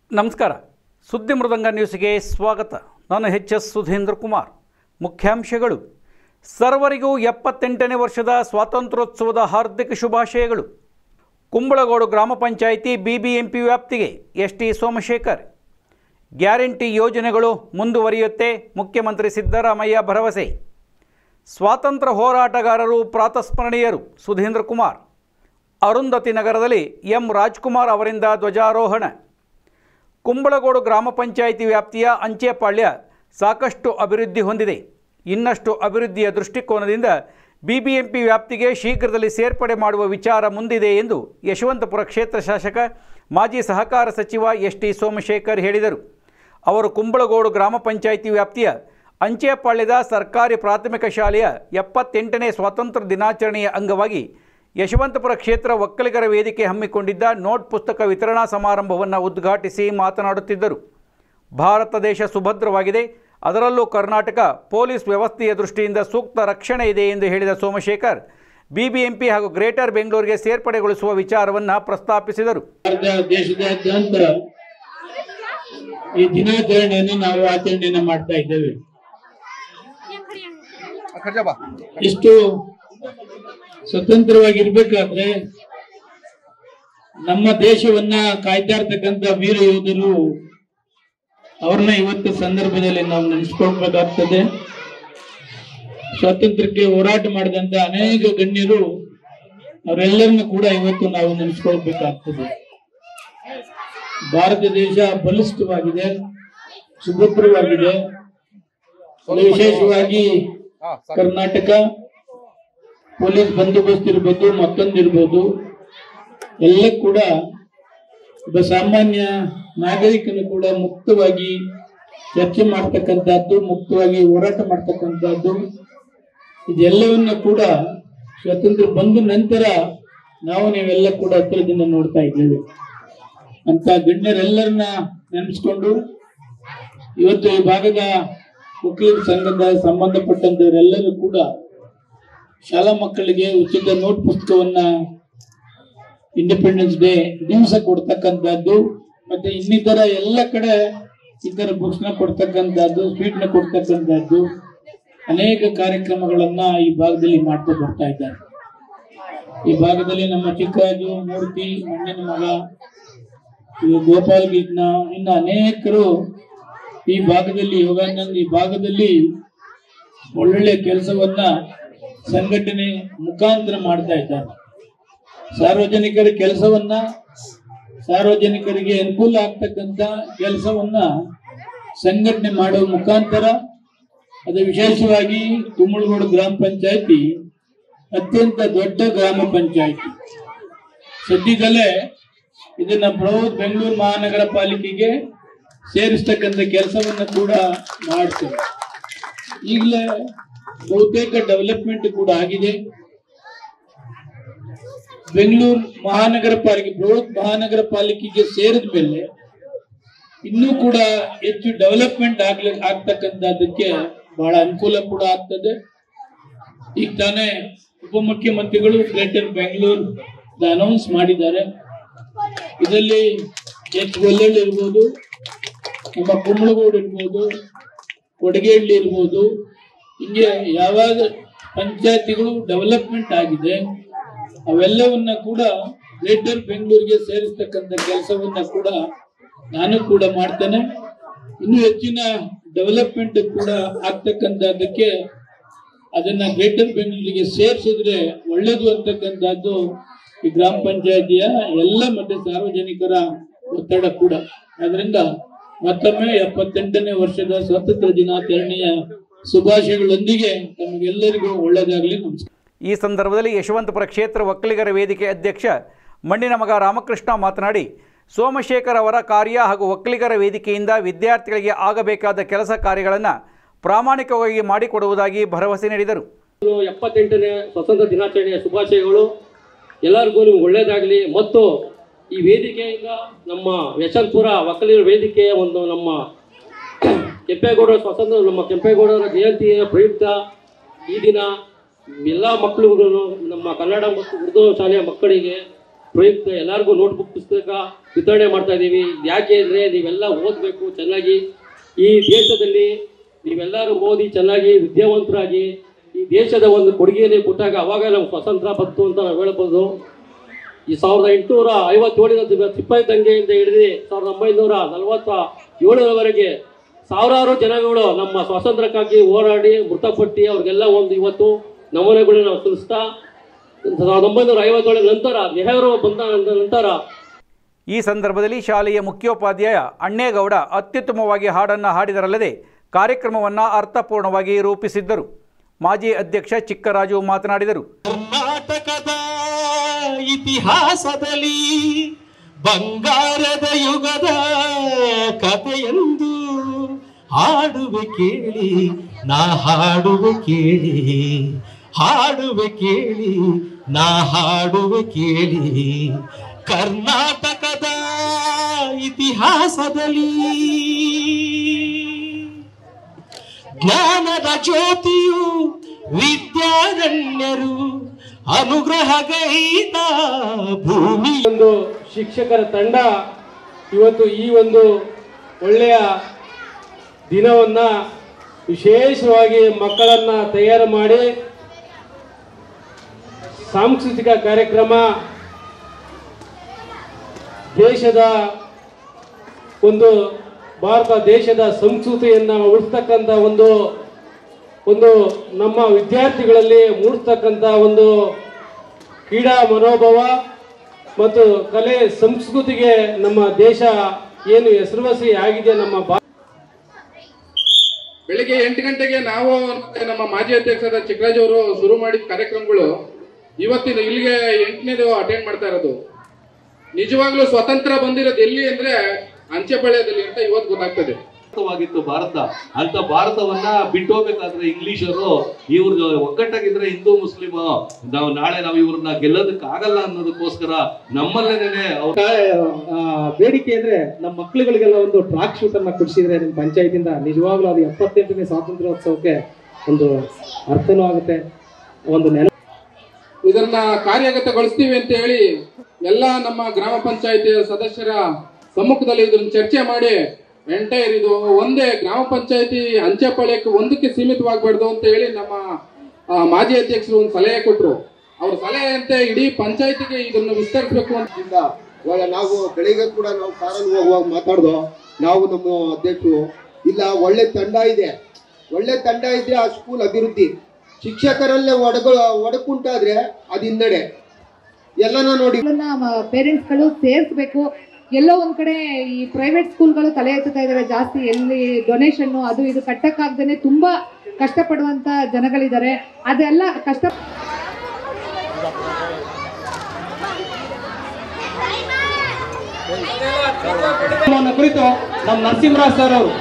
ನಮಸ್ಕಾರ. ಸುದ್ದಿ ಮೃದಂಗ ನ್ಯೂಸ್ಗೆ ಸ್ವಾಗತ. ನಾನು ಎಚ್ ಸುಧೀಂದ್ರ ಕುಮಾರ್. ಮುಖ್ಯಾಂಶಗಳು: ಸರ್ವರಿಗೂ 78ನೇ ವರ್ಷದ ಸ್ವಾತಂತ್ರ್ಯೋತ್ಸವದ ಹಾರ್ದಿಕ ಶುಭಾಶಯಗಳು. ಕುಂಬಳಗೋಡು ಗ್ರಾಮ ಪಂಚಾಯಿತಿ ಬಿಬಿಎಂಪಿ ವ್ಯಾಪ್ತಿಗೆ ಎಸ್ಟಿ ಸೋಮಶೇಖರ್. ಗ್ಯಾರಂಟಿ ಯೋಜನೆಗಳು ಮುಂದುವರಿಯುತ್ತೆ, ಮುಖ್ಯಮಂತ್ರಿ ಸಿದ್ದರಾಮಯ್ಯ ಭರವಸೆ. ಸ್ವಾತಂತ್ರ್ಯ ಹೋರಾಟಗಾರರು ಪ್ರಾತಸ್ಮರಣೀಯರು, ಸುಧೀಂದ್ರ ಕುಮಾರ್. ಅರುಂಧತಿ ನಗರದಲ್ಲಿ ಎಂ ರಾಜ್ಕುಮಾರ್ ಅವರಿಂದ ಧ್ವಜಾರೋಹಣ. ಕುಂಬಳಗೋಡು ಗ್ರಾಮ ಪಂಚಾಯಿತಿ ವ್ಯಾಪ್ತಿಯ ಅಂಚೆಪಾಳ್ಯ ಸಾಕಷ್ಟು ಅಭಿವೃದ್ಧಿ ಹೊಂದಿದೆ. ಇನ್ನಷ್ಟು ಅಭಿವೃದ್ಧಿಯ ದೃಷ್ಟಿಕೋನದಿಂದ ಬಿಬಿಎಂಪಿ ವ್ಯಾಪ್ತಿಗೆ ಶೀಘ್ರದಲ್ಲಿ ಸೇರ್ಪಡೆ ಮಾಡುವ ವಿಚಾರ ಮುಂದಿದೆ ಎಂದು ಯಶವಂತಪುರ ಕ್ಷೇತ್ರ ಶಾಸಕ ಮಾಜಿ ಸಹಕಾರ ಸಚಿವ ಎಸ್ಟಿ ಸೋಮಶೇಖರ್ ಹೇಳಿದರು. ಅವರು ಕುಂಬಳಗೋಡು ಗ್ರಾಮ ಪಂಚಾಯಿತಿ ವ್ಯಾಪ್ತಿಯ ಅಂಚೆಪಾಳ್ಯದ ಸರ್ಕಾರಿ ಪ್ರಾಥಮಿಕ ಶಾಲೆಯ 78ನೇ ಸ್ವಾತಂತ್ರ್ಯ ದಿನಾಚರಣೆಯ ಅಂಗವಾಗಿ ಯಶವಂತಪುರ ಕ್ಷೇತ್ರ ಒಕ್ಕಲಿಗರ ವೇದಿಕೆ ಹಮ್ಮಿಕೊಂಡಿದ್ದ ನೋಟ್ ಪುಸ್ತಕ ವಿತರಣಾ ಸಮಾರಂಭವನ್ನು ಉದ್ಘಾಟಿಸಿ ಮಾತನಾಡುತ್ತಿದ್ದರು. ಭಾರತ ದೇಶ ಸುಭದ್ರವಾಗಿದೆ, ಅದರಲ್ಲೂ ಕರ್ನಾಟಕ ಪೊಲೀಸ್ ವ್ಯವಸ್ಥೆಯ ದೃಷ್ಟಿಯಿಂದ ಸೂಕ್ತ ರಕ್ಷಣೆ ಇದೆ ಎಂದು ಹೇಳಿದ ಸೋಮಶೇಖರ್ ಬಿಬಿಎಂಪಿ ಹಾಗೂ ಗ್ರೇಟರ್ ಬೆಂಗಳೂರಿಗೆ ಸೇರ್ಪಡೆಗೊಳಿಸುವ ವಿಚಾರವನ್ನು ಪ್ರಸ್ತಾಪಿಸಿದರು. ದೇಶದಾದ್ಯಂತ ಈ ದಿನಾಚರಣೆಯನ್ನು ನಾವು ಆಚರಣೆಯನ್ನು ಮಾಡ್ತಾ ಇದ್ದೇವೆ. ಇಷ್ಟು ಸ್ವತಂತ್ರವಾಗಿರ್ಬೇಕಾದ್ರೆ ನಮ್ಮ ದೇಶವನ್ನ ಕಾಯ್ತಾ ಇರ್ತಕ್ಕಂಥ ವೀರ ಯೋಧರು ಅವ್ರನ್ನ ಇವತ್ತು ಸಂದರ್ಭದಲ್ಲಿ ನಾವು ನೆನೆಸ್ಕೊಳ್ಬೇಕಾಗ್ತದೆ. ಸ್ವಾತಂತ್ರ್ಯಕ್ಕೆ ಹೋರಾಟ ಮಾಡಿದಂತ ಅನೇಕ ಗಣ್ಯರು ಅವರೆಲ್ಲರನ್ನು ಕೂಡ ಇವತ್ತು ನಾವು ನೆನೆಸ್ಕೊಳ್ಬೇಕಾಗ್ತದೆ. ಭಾರತ ದೇಶ ಬಲಿಷ್ಠವಾಗಿದೆ, ಸುಭದ್ರವಾಗಿದೆ. ವಿಶೇಷವಾಗಿ ಕರ್ನಾಟಕ ಪೊಲೀಸ್ ಬಂದೋಬಸ್ತ್ ಇರ್ಬೋದು, ಮತ್ತೊಂದಿರ್ಬೋದು, ಎಲ್ಲ ಕೂಡ ಒಬ್ಬ ಸಾಮಾನ್ಯ ನಾಗರಿಕನು ಕೂಡ ಮುಕ್ತವಾಗಿ ಚರ್ಚೆ ಮಾಡ್ತಕ್ಕಂಥದ್ದು, ಮುಕ್ತವಾಗಿ ಹೋರಾಟ ಮಾಡ್ತಕ್ಕಂಥದ್ದು, ಇದೆಲ್ಲವನ್ನ ಕೂಡ ಸ್ವಾತಂತ್ರ್ಯ ಬಂದ ನಂತರ ನೀವೆಲ್ಲ ಕೂಡ ಹತ್ತಿರದಿಂದ ನೋಡ್ತಾ ಇದ್ದೇವೆ. ಅಂತ ಗಣ್ಯರೆಲ್ಲರನ್ನ ನೆನೆಸ್ಕೊಂಡು ಇವತ್ತು ಈ ಭಾಗದ ಒಕ್ಕಲಿಗರ ಸಂಘದ ಸಂಬಂಧಪಟ್ಟಂತವರೆಲ್ಲರೂ ಕೂಡ ಶಾಲಾ ಮಕ್ಕಳಿಗೆ ಉಚಿತ ನೋಟ್ ಪುಸ್ತಕವನ್ನ ಇಂಡಿಪೆಂಡೆನ್ಸ್ ಡೇ ದಿವಸ ಕೊಡ್ತಕ್ಕಂಥದ್ದು, ಮತ್ತೆ ಇನ್ನಿತರ ಎಲ್ಲ ಕಡೆ ಇತರ ಬುಕ್ಸ್ ನ ಕೊಡ್ತಕ್ಕಂಥದ್ದು, ಸ್ವೀಟ್ ನ ಕೊಡ್ತಕ್ಕಂಥದ್ದು, ಅನೇಕ ಕಾರ್ಯಕ್ರಮಗಳನ್ನ ಈ ಭಾಗದಲ್ಲಿ ಮಾಡ್ತಾ ಬರ್ತಾ ಇದ್ದಾರೆ. ಈ ಭಾಗದಲ್ಲಿ ನಮ್ಮ ಚಿಕ್ಕರಾಜು ಮೂರ್ತಿ, ಮಣ್ಣಿನ ಮಗ, ಗೋಪಾಲ್ ಗೀತ್ನ, ಇನ್ನು ಅನೇಕರು ಈ ಭಾಗದಲ್ಲಿ ಯೋಗಾನಂದ್ ಈ ಭಾಗದಲ್ಲಿ ಒಳ್ಳೊಳ್ಳೆ ಕೆಲಸವನ್ನ ಸಂಘಟನೆ ಮುಖಾಂತರ ಮಾಡ್ತಾ ಇದ್ದಾರೆ. ಸಾರ್ವಜನಿಕರ ಕೆಲಸವನ್ನ, ಸಾರ್ವಜನಿಕರಿಗೆ ಅನುಕೂಲ ಆಗ್ತಕ್ಕಂಥ ಕೆಲಸವನ್ನ ಸಂಘಟನೆ ಮಾಡುವ ಮುಖಾಂತರ, ಅದು ವಿಶೇಷವಾಗಿ ಕುಂಬಳಗೋಡು ಗ್ರಾಮ ಪಂಚಾಯತಿ ಅತ್ಯಂತ ದೊಡ್ಡ ಗ್ರಾಮ ಪಂಚಾಯತಿ. ಸದ್ಯದಲ್ಲೇ ಇದನ್ನ ಬೃಹತ್ ಬೆಂಗಳೂರು ಮಹಾನಗರ ಪಾಲಿಕೆಗೆ ಸೇರಿಸ್ತಕ್ಕಂಥ ಕೆಲಸವನ್ನ ಕೂಡ ಮಾಡ್ತೇವೆ. ಈಗಲೇ ಬಹುತೇಕ ಡೆವಲಪ್ಮೆಂಟ್ ಕೂಡ ಆಗಿದೆ. ಬೆಂಗಳೂರು ಮಹಾನಗರ ಪಾಲಿಕೆ ಬೃಹತ್ ಮಹಾನಗರ ಪಾಲಿಕೆಗೆ ಸೇರಿದ ಮೇಲೆ ಇನ್ನೂ ಕೂಡ ಹೆಚ್ಚು ಡೆವಲಪ್ಮೆಂಟ್ ಆಗ್ತಕ್ಕಂಥದ್ದಕ್ಕೆ ಬಹಳ ಅನುಕೂಲ ಕೂಡ ಆಗ್ತದೆ. ಈಗ ತಾನೇ ಉಪಮುಖ್ಯಮಂತ್ರಿಗಳು ಗ್ರೇಟರ್ ಬೆಂಗಳೂರು ಅನೌನ್ಸ್ ಮಾಡಿದ್ದಾರೆ. ಇದರಲ್ಲಿ ಗೊಲ್ಲಳ್ಳಿ ಇರ್ಬೋದು, ನಮ್ಮ ಕುಂಬಳಗೋಡು ಇರ್ಬೋದು, ಕೊಡಗೇಹಳ್ಳಿ ಇರ್ಬೋದು, ಹಿಂಗೆ ಯಾವಾಗ ಪಂಚಾಯತಿಗಳು ಡೆವಲಪ್ಮೆಂಟ್ ಆಗಿದೆ ಅವೆಲ್ಲವನ್ನ ಕೂಡ ಗ್ರೇಟರ್ ಬೆಂಗಳೂರಿಗೆ ಸೇರಿಸ್ತಕ್ಕಂಥ ಕೆಲಸವನ್ನ ಕೂಡ ನಾನು ಕೂಡ ಮಾಡ್ತೇನೆ. ಇನ್ನು ಹೆಚ್ಚಿನ ಡೆವಲಪ್ಮೆಂಟ್ ಕೂಡ ಆಗ್ತಕ್ಕಂಥದ್ದಕ್ಕೆ ಅದನ್ನ ಗ್ರೇಟರ್ ಬೆಂಗಳೂರಿಗೆ ಸೇರಿಸಿದ್ರೆ ಒಳ್ಳೇದು ಅಂತಕ್ಕಂಥದ್ದು ಈ ಗ್ರಾಮ ಪಂಚಾಯತಿಯ ಎಲ್ಲ ಮತ್ತೆ ಸಾರ್ವಜನಿಕರ ಒತ್ತಡ ಕೂಡ. ಅದರಿಂದ ಮತ್ತೊಮ್ಮೆ 78ನೇ ವರ್ಷದ ಸ್ವಾತಂತ್ರ್ಯ ದಿನಾಚರಣೆಯ ಶುಭಾಶಯಗಳೊಂದಿಗೆ ತಮಗೆಲ್ಲರಿಗೂ ಒಳ್ಳೆಯದಾಗಲಿ. ನಮಸ್ಕಾರ. ಈ ಸಂದರ್ಭದಲ್ಲಿ ಯಶವಂತಪುರ ಕ್ಷೇತ್ರ ಒಕ್ಕಲಿಗರ ವೇದಿಕೆ ಅಧ್ಯಕ್ಷ ಮಣ್ಣಿನ ಮಗ ರಾಮಕೃಷ್ಣ ಮಾತನಾಡಿ, ಸೋಮಶೇಖರ್ ಅವರ ಕಾರ್ಯ ಹಾಗೂ ಒಕ್ಕಲಿಗರ ವೇದಿಕೆಯಿಂದ ವಿದ್ಯಾರ್ಥಿಗಳಿಗೆ ಆಗಬೇಕಾದ ಕೆಲಸ ಕಾರ್ಯಗಳನ್ನು ಪ್ರಾಮಾಣಿಕವಾಗಿ ಮಾಡಿಕೊಡುವುದಾಗಿ ಭರವಸೆ ನೀಡಿದರು. 78ನೇ ಸ್ವಾತಂತ್ರ್ಯ ದಿನಾಚರಣೆಯ ಶುಭಾಶಯಗಳು. ಎಲ್ಲರಿಗೂ ನಿಮ್ಗೆ ಒಳ್ಳೆಯದಾಗಲಿ. ಮತ್ತು ಈ ವೇದಿಕೆಯಿಂದ ನಮ್ಮ ಯಶವಂತಪುರ ಒಕ್ಕಲಿಗರ ವೇದಿಕೆಯ ಒಂದು ನಮ್ಮ ಕೆಂಪೇಗೌಡರ ಸ್ವಾತಂತ್ರ್ಯ, ನಮ್ಮ ಕೆಂಪೇಗೌಡರ ಜಯಂತಿಯ ಪ್ರಯುಕ್ತ ಈ ದಿನ ಎಲ್ಲ ಮಕ್ಕಳುಗಳು, ನಮ್ಮ ಕನ್ನಡ ಮತ್ತು ಉರ್ದು ಶಾಲೆಯ ಮಕ್ಕಳಿಗೆ ಪ್ರಯುಕ್ತ ಎಲ್ಲರಿಗೂ ನೋಟ್ಬುಕ್ ಪುಸ್ತಕ ವಿತರಣೆ ಮಾಡ್ತಾ ಇದ್ದೀವಿ. ಯಾಕೆ ಅಂದರೆ ನೀವೆಲ್ಲ ಓದಬೇಕು ಚೆನ್ನಾಗಿ. ಈ ದೇಶದಲ್ಲಿ ನೀವೆಲ್ಲರೂ ಓದಿ ಚೆನ್ನಾಗಿ ವಿದ್ಯಾವಂತರಾಗಿ ಈ ದೇಶದ ಒಂದು ಕೊಡುಗೆಯನ್ನು ಕೊಟ್ಟಾಗ ಅವಾಗ ನಮ್ಗೆ ಸ್ವಾತಂತ್ರ್ಯ ಬಂತು ಅಂತ ನಾವು ಹೇಳ್ಬೋದು. ಈ 1857 ಸಿಪಾಯಿ ದಂಗೆಯಿಂದ ಹಿಡಿದು 1947ರವರೆಗೆ ಸಾವಿರಾರು ಜನಗಳು ನಮ್ಮ ಸ್ವಾತಂತ್ರ್ಯಕ್ಕಾಗಿ ಹೋರಾಡಿ ಮೃತಪಟ್ಟು ಅವ್ರಿಗೆಲ್ಲ ಒಂದು ಇವತ್ತು ನಮನಗಳನ್ನು ನಾವು ಸಲ್ಲಿಸ್ತಾ 1957 ನಂತರ ನೆಹರು ಬಂದ ನಂತರ ಈ ಸಂದರ್ಭದಲ್ಲಿ ಶಾಲೆಯ ಮುಖ್ಯೋಪಾಧ್ಯಾಯ ಅಣ್ಣೇಗೌಡ ಅತ್ಯುತ್ತಮವಾಗಿ ಹಾಡನ್ನು ಹಾಡಿದರಲ್ಲದೆ ಕಾರ್ಯಕ್ರಮವನ್ನು ಅರ್ಥಪೂರ್ಣವಾಗಿ ರೂಪಿಸಿದ್ದರು. ಮಾಜಿ ಅಧ್ಯಕ್ಷ ಚಿಕ್ಕರಾಜು ಮಾತನಾಡಿದರು. ಕರ್ನಾಟಕದ ಇತಿಹಾಸದಲ್ಲಿ ಬಂಗಾರದ ಯುಗದ ಕಥೆಯೆಂದು ಹಾಡುವೆ ಕೇಳಿ, ನಾ ಹಾಡುವೆ ಕೇಳಿ, ಹಾಡುವೆ ಕೇಳಿ, ನಾ ಹಾಡುವೆ ಕೇಳಿ. ಕರ್ನಾಟಕದ ಇತಿಹಾಸದಲ್ಲಿ ಜ್ಞಾನದ ಜ್ಯೋತಿಯು ವಿದ್ಯಾರಣ್ಯರು ಅನುಗ್ರಹಗೈದ ಭೂಮಿ. ಒಂದು ಶಿಕ್ಷಕರ ತಂಡ ಇವತ್ತು ಈ ಒಂದು ಒಳ್ಳೆಯ ದಿನವನ್ನ ವಿಶೇಷವಾಗಿ ಮಕ್ಕಳನ್ನ ತಯಾರು ಮಾಡಿ ಸಾಂಸ್ಕೃತಿಕ ಕಾರ್ಯಕ್ರಮ, ದೇಶದ ಒಂದು ಭಾರತ ದೇಶದ ಸಂಸ್ಕೃತಿಯನ್ನು ಉಳಿಸ್ತಕ್ಕಂಥ ಒಂದು ನಮ್ಮ ವಿದ್ಯಾರ್ಥಿಗಳಲ್ಲಿ ಮೂಡಿಸ್ತಕ್ಕಂಥ ಒಂದು ಕ್ರೀಡಾ ಮನೋಭಾವ ಮತ್ತು ಕಲೆ ಸಂಸ್ಕೃತಿಗೆ ನಮ್ಮ ದೇಶ ಏನು ಹೆಸರುವಾಸಿ ಆಗಿದೆ. ಬೆಳಿಗ್ಗೆ 8 ಗಂಟೆಗೆ ನಾವು ಮತ್ತೆ ನಮ್ಮ ಮಾಜಿ ಅಧ್ಯಕ್ಷರಾದ ಚಿಕ್ಕರಾಜ್ ಅವರು ಶುರು ಮಾಡಿದ ಕಾರ್ಯಕ್ರಮಗಳು ಇವತ್ತಿನ ಇಲ್ಲಿಗೆ 8ನೇದು ಅಟೆಂಡ್ ಮಾಡ್ತಾ ಇರೋದು. ನಿಜವಾಗ್ಲೂ ಸ್ವತಂತ್ರ ಬಂದಿರೋದು ಎಲ್ಲಿ ಅಂದ್ರೆ ಅಂಚೆಪಾಳ್ಯದಲ್ಲಿ ಅಂತ ಇವತ್ತು ಗೊತ್ತಾಗ್ತದೆ. ಭಾರತ ಅಂತ ಭಾರತವನ್ನ ಬಿಟ್ಟು ಹೋಗ್ಬೇಕಾದ್ರೆ ಇಂಗ್ಲಿಷರು ಇವ್ರ ಒಗ್ಗಟ್ಟಾಗಿದ್ರೆ ಹಿಂದೂ ಮುಸ್ಲಿಂ ನಾವು ನಾಳೆ ನಾವು ಇವ್ರನ್ನ ಗೆಲ್ಲೋದಕ್ಕೆ ಆಗಲ್ಲ ಅನ್ನೋದಕ್ಕೋಸ್ಕರ ನಮ್ಮಲ್ಲೇನೆ ಬೇಡಿಕೆ ಅಂದ್ರೆ ನಮ್ಮ ಮಕ್ಕಳುಗಳಿಗೆಲ್ಲ ಒಂದು ಟ್ರಾಕ್ ಶೂಟ್ ಅನ್ನ ಕೊಡಿಸಿದ್ರೆ ನಿಮ್ಮ ಪಂಚಾಯತಿಂದ ನಿಜವಾಗ್ಲೂ ಅದು 78ನೇ ಸ್ವಾತಂತ್ರ್ಯೋತ್ಸವಕ್ಕೆ ಒಂದು ಅರ್ಥನೂ ಆಗುತ್ತೆ, ಒಂದು ಇದನ್ನ ಕಾರ್ಯಗತಗೊಳಿಸ್ತೀವಿ ಅಂತ ಹೇಳಿ ಎಲ್ಲ ನಮ್ಮ ಗ್ರಾಮ ಪಂಚಾಯತಿ ಸದಸ್ಯರ ಸಮ್ಮುಖದಲ್ಲಿ ಇದನ್ನ ಚರ್ಚೆ ಮಾಡಿ ಎಂಟೈರ್ ಇದು ಒಂದೇ ಗ್ರಾಮ ಪಂಚಾಯತಿ ಅಂಚೆಪಾಳ್ಯಕ್ಕೆ ಒಂದಕ್ಕೆ ಸೀಮಿತವಾಗಬಾರ್ದು ಅಂತ ಹೇಳಿ ನಮ್ಮ ಮಾಜಿ ಅಧ್ಯಕ್ಷರು ಒಂದು ಸಲಹೆ ಕೊಟ್ಟರು. ಅವ್ರ ಸಲಹೆ ಅಂತೆ ಇಡೀ ಪಂಚಾಯತಿಗೆ ಇದನ್ನು ವಿಸ್ತರಿಸಬೇಕು ಅಂತ. ಇವಾಗ ನಾವು ಬೆಳಿಗ್ಗೆ ಕೂಡ ನಾವು ಕಾರಲ್ಲಿ ಹೋಗುವಾಗ ಮಾತಾಡ್ದೋ, ನಾವು ನಮ್ಮ ಅಧ್ಯಕ್ಷರು ಇಲ್ಲ ಒಳ್ಳೆ ತಂಡ ಇದೆ, ಒಳ್ಳೆ ತಂಡ ಇದ್ರೆ ಆ ಸ್ಕೂಲ್ ಅಭಿವೃದ್ಧಿ, ಶಿಕ್ಷಕರಲ್ಲೇ ಒಡಕುಂಟಾದ್ರೆ ಅದು ಹಿನ್ನಡೆ ಎಲ್ಲನ ನೋಡಿ ಪೇರೆಂಟ್ಸ್ಗಳು ಸೇರಿಸ್ಬೇಕು. ಎಲ್ಲೋ ಒಂದ್ ಕಡೆ ಈ ಪ್ರೈವೇಟ್ ಸ್ಕೂಲ್ಗಳು ತಲೆ ಎತ್ತುತ್ತಾ ಇದಾರೆ ಜಾಸ್ತಿ. ಎಲ್ಲಿ ಡೊನೇಷನ್ ಅದು ಇದು ಕಟ್ಟಕ್ಕಾಗ್ದೇನೆ ತುಂಬಾ ಕಷ್ಟಪಡುವಂತ ಜನಗಳಿದ್ದಾರೆ. ಅದೆಲ್ಲ ಕಷ್ಟ ಕುರಿತು ನಮ್ಮ ನರಸಿಂಹರಾಜ್ ಸರ್ ಅವರು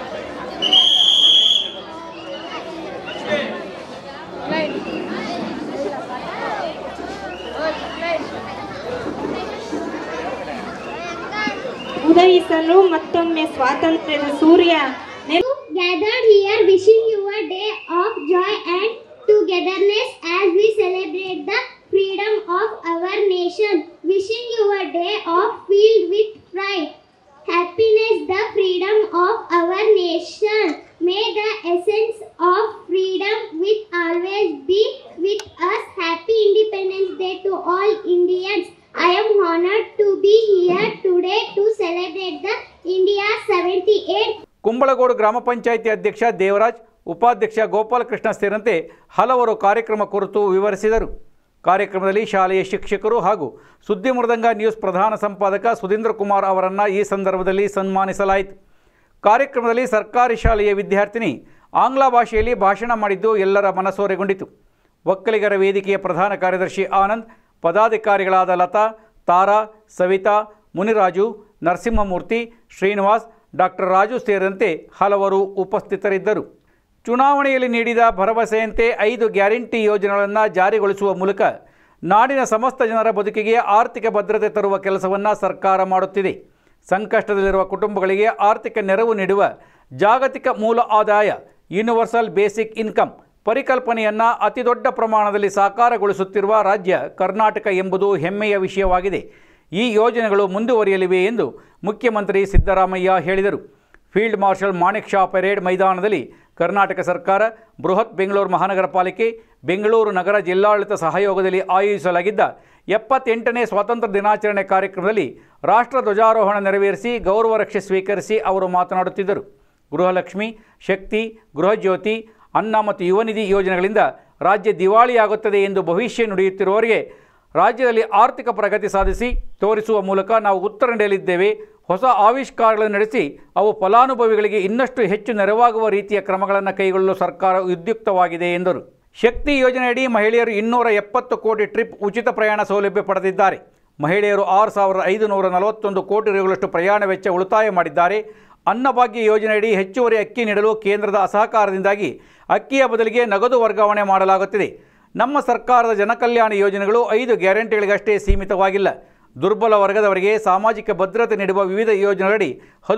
ಉದಯಿಸಲು ಮತ್ತೊಮ್ಮೆ ಸ್ವಾತಂತ್ರ್ಯದ ಸೂರ್ಯ gathered here wishing you a day of joy and togetherness as we celebrate the freedom of our nation. Wishing you a day of filled with pride, happiness, the freedom of our nation. May the essence of freedom will always be with us. Happy Independence Day to all Indians. I am honored to be here today to celebrate the India 78th. Kumbalagodu ಗ್ರಾಮ ಪಂಚಾಯಿತಿ ಅಧ್ಯಕ್ಷ ದೇವರಾಜ್, ಉಪಾಧ್ಯಕ್ಷ ಗೋಪಾಲಕೃಷ್ಣ ಸೇರಿದಂತೆ ಹಲವರು ಕಾರ್ಯಕ್ರಮ ಕುರಿತು ವಿವರಿಸಿದರು. ಕಾರ್ಯಕ್ರಮದಲ್ಲಿ ಶಾಲೆಯ ಶಿಕ್ಷಕರು ಹಾಗೂ ಸುದ್ದಿ ಮೃದಂಗ ನ್ಯೂಸ್ ಪ್ರಧಾನ ಸಂಪಾದಕ ಸುಧೀಂದ್ರ ಕುಮಾರ್ ಅವರನ್ನು ಈ ಸಂದರ್ಭದಲ್ಲಿ ಸನ್ಮಾನಿಸಲಾಯಿತು. ಕಾರ್ಯಕ್ರಮದಲ್ಲಿ ಸರ್ಕಾರಿ ಶಾಲೆಯ ವಿದ್ಯಾರ್ಥಿನಿ ಆಂಗ್ಲ ಭಾಷೆಯಲ್ಲಿ ಭಾಷಣ ಮಾಡಿದ್ದು ಎಲ್ಲರ ಮನಸೂರೆಗೊಂಡಿತು. ಒಕ್ಕಲಿಗರ ವೇದಿಕೆಯ ಪ್ರಧಾನ ಕಾರ್ಯದರ್ಶಿ ಆನಂದ್, ಪದಾಧಿಕಾರಿಗಳಾದ ಲತಾ, ತಾರಾ, ಸವಿತಾ, ಮುನಿರಾಜು, ನರಸಿಂಹಮೂರ್ತಿ, ಶ್ರೀನಿವಾಸ್, ಡಾಕ್ಟರ್ ರಾಜು ಸೇರಿದಂತೆ ಹಲವರು ಉಪಸ್ಥಿತರಿದ್ದರು. ಚುನಾವಣೆಯಲ್ಲಿ ನೀಡಿದ ಭರವಸೆಯಂತೆ 5 ಗ್ಯಾರಂಟಿ ಯೋಜನೆಗಳನ್ನು ಜಾರಿಗೊಳಿಸುವ ಮೂಲಕ ನಾಡಿನ ಸಮಸ್ತ ಜನರ ಬದುಕಿಗೆ ಆರ್ಥಿಕ ಭದ್ರತೆ ತರುವ ಕೆಲಸವನ್ನು ಸರ್ಕಾರ ಮಾಡುತ್ತಿದೆ. ಸಂಕಷ್ಟದಲ್ಲಿರುವ ಕುಟುಂಬಗಳಿಗೆ ಆರ್ಥಿಕ ನೆರವು ನೀಡುವ ಜಾಗತಿಕ ಮೂಲ ಆದಾಯ ಯೂನಿವರ್ಸಲ್ ಬೇಸಿಕ್ ಇನ್ಕಮ್ ಪರಿಕಲ್ಪನೆಯನ್ನು ಅತಿದೊಡ್ಡ ಪ್ರಮಾಣದಲ್ಲಿ ಸಾಕಾರಗೊಳಿಸುತ್ತಿರುವ ರಾಜ್ಯ ಕರ್ನಾಟಕ ಎಂಬುದು ಹೆಮ್ಮೆಯ ವಿಷಯವಾಗಿದೆ. ಈ ಯೋಜನೆಗಳು ಮುಂದುವರಿಯಲಿವೆ ಎಂದು ಮುಖ್ಯಮಂತ್ರಿ ಸಿದ್ದರಾಮಯ್ಯ ಹೇಳಿದರು. Field marshal Manekshaw parade ಮೈದಾನದಲ್ಲಿ ಕರ್ನಾಟಕ ಸರ್ಕಾರ, ಬೃಹತ್ ಬೆಂಗಳೂರು ಮಹಾನಗರ ಪಾಲಿಕೆ, ಬೆಂಗಳೂರು ನಗರ ಜಿಲ್ಲಾಡಳಿತ ಸಹಯೋಗದಲ್ಲಿ ಆಯೋಜಿಸಲಾಗಿದ್ದ 78ನೇ ಸ್ವಾತಂತ್ರ್ಯ ದಿನಾಚರಣೆ ಕಾರ್ಯಕ್ರಮದಲ್ಲಿ ರಾಷ್ಟ್ರ ಧ್ವಜಾರೋಹಣ ನೆರವೇರಿಸಿ ಗೌರವ ರಕ್ಷೆ ಸ್ವೀಕರಿಸಿ ಅವರು ಮಾತನಾಡುತ್ತಿದ್ದರು. ಗೃಹಲಕ್ಷ್ಮಿ, ಶಕ್ತಿ, ಗೃಹಜ್ಯೋತಿ, ಅನ್ನ ಮತ್ತು ಯುವ ನಿಧಿ ಯೋಜನೆಗಳಿಂದ ರಾಜ್ಯ ದಿವಾಳಿಯಾಗುತ್ತದೆ ಎಂದು ಭವಿಷ್ಯ ನುಡಿಯುತ್ತಿರುವವರಿಗೆ ರಾಜ್ಯದಲ್ಲಿ ಆರ್ಥಿಕ ಪ್ರಗತಿ ಸಾಧಿಸಿ ತೋರಿಸುವ ಮೂಲಕ ನಾವು ಉತ್ತರ ನೀಡಲಿದ್ದೇವೆ. ಹೊಸ ಆವಿಷ್ಕಾರಗಳನ್ನು ನಡೆಸಿ ಅವು ಫಲಾನುಭವಿಗಳಿಗೆ ಇನ್ನಷ್ಟು ಹೆಚ್ಚು ನೆರವಾಗುವ ರೀತಿಯ ಕ್ರಮಗಳನ್ನು ಕೈಗೊಳ್ಳಲು ಸರ್ಕಾರ ಉದ್ಯುಕ್ತವಾಗಿದೆ ಎಂದರು. ಶಕ್ತಿ ಯೋಜನೆಯಡಿ ಮಹಿಳೆಯರು 270 ಕೋಟಿ ಟ್ರಿಪ್ ಉಚಿತ ಪ್ರಯಾಣ ಸೌಲಭ್ಯ ಪಡೆದಿದ್ದಾರೆ. ಮಹಿಳೆಯರು 6,541 ಕೋಟಿ ರೂಗಳಷ್ಟು ಪ್ರಯಾಣ ವೆಚ್ಚ ಉಳಿತಾಯ ಮಾಡಿದ್ದಾರೆ. ಅನ್ನಭಾಗ್ಯ ಯೋಜನೆಯಡಿ ಹೆಚ್ಚುವರಿ ಅಕ್ಕಿ ನೀಡಲು ಕೇಂದ್ರದ ಅಸಹಕಾರದಿಂದಾಗಿ ಅಕ್ಕಿಯ ಬದಲಿಗೆ ನಗದು ವರ್ಗಾವಣೆ ಮಾಡಲಾಗುತ್ತಿದೆ. ನಮ್ಮ ಸರ್ಕಾರದ ಜನಕಲ್ಯಾಣ ಯೋಜನೆಗಳು 5 ಗ್ಯಾರಂಟಿಗಳಿಗಷ್ಟೇ ಸೀಮಿತವಾಗಿಲ್ಲ. ದುರ್ಬಲ ವರ್ಗದವರಿಗೆ ಸಾಮಾಜಿಕ ಭದ್ರತೆ ನೀಡುವ ವಿವಿಧ ಯೋಜನೆಗಳಡಿ